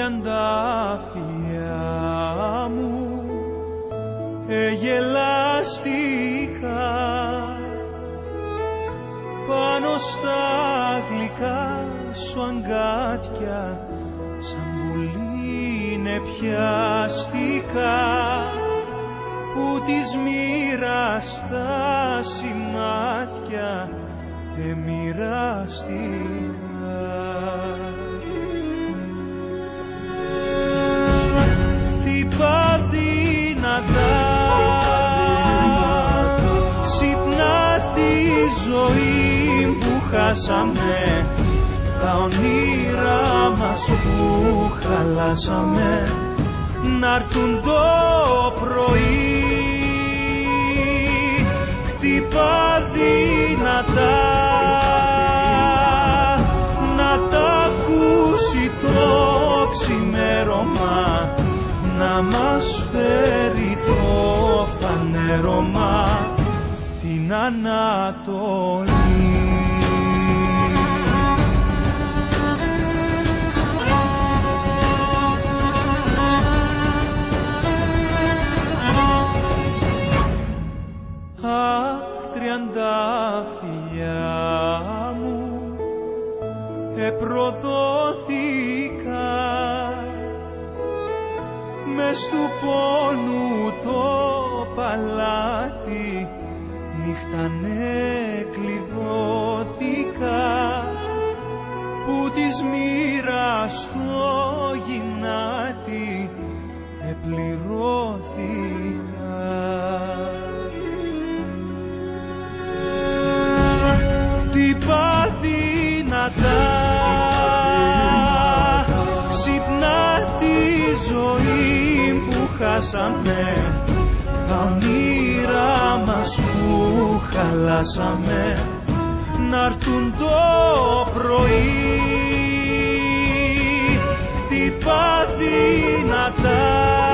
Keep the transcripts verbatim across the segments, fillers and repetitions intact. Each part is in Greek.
τριαντάφυλλα μου εγελαστικά πάνω στα γλυκά σου αγκάθια σαν πουλί είναι πιαστικά που της μοίρας τα σημάδια εμοιραστικά. Χτυπά δυνατά, ξυπνά τη ζωή που χάσαμε, τα όνειρά μας που χαλάσαμε, να'ρθουν το πρωί. Χτυπά δυνατά, να τα ακούσει το ξημέρωμα, να μας φέρει το φανέρωμα την Ανατολή. Αχ, τριαντάφυλλα μου επροδόθηκα μες του πόνου το παλάτι, νύχτανε κλειδώθηκα που της μοίρας το γυνάτι επληρώθηκα. Χτυπά δυνατά, ξυπνά τη ζωή που χάσαμε, τα όνειρά μας που χαλάσαμε, να'ρθουν το πρωί. Χτυπά δυνατά,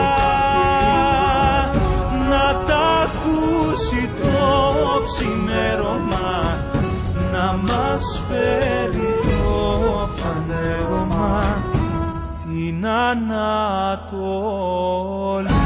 να τα ακούσει το ξημέρωμα, να μας φέρει το φανέρωμα την Ανατολή.